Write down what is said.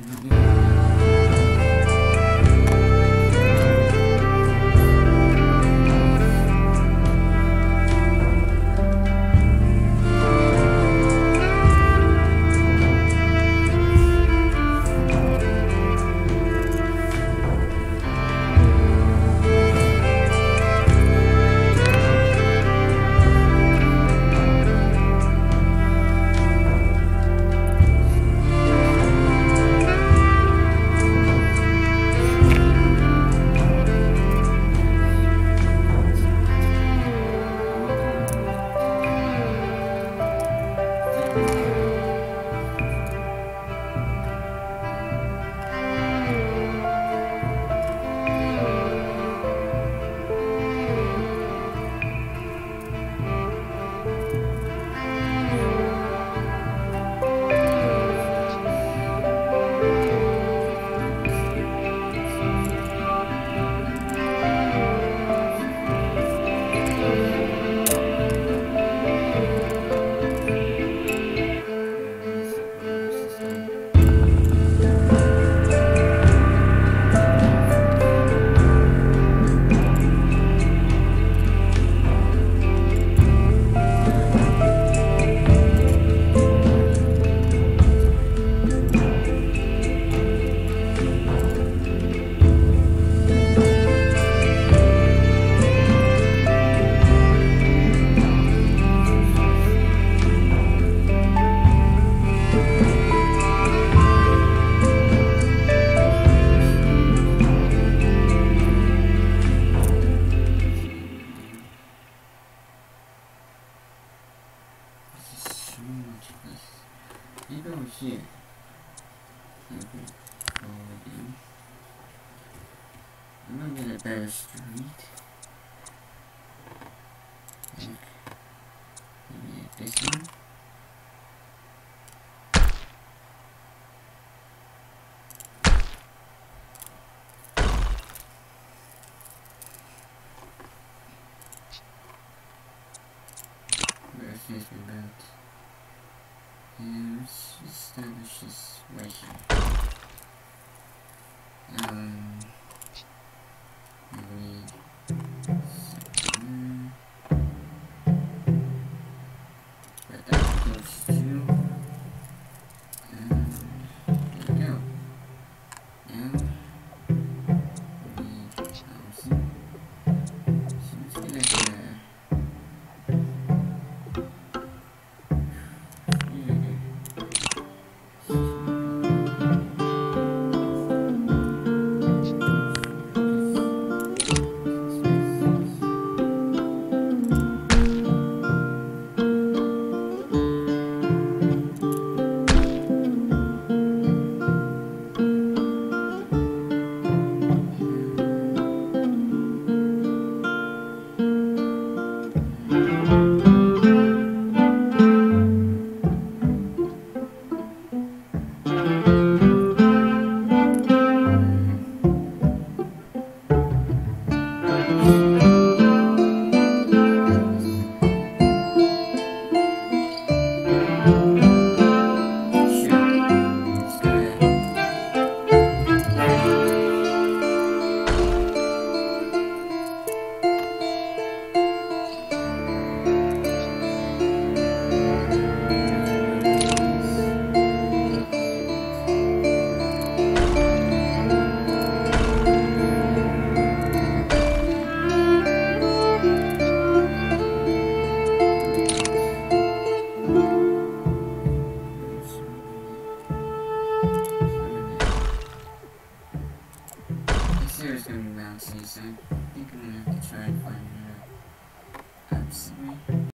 Maybe over here. Okay. Forward in. I'm gonna get a better street. Like, maybe this one. Where's this about? And let's establish this right here. Maybe but that goes to, and there we go. Now we housing. So let's get it there. It's gonna be bouncy, so I think I'm gonna have to try and find another.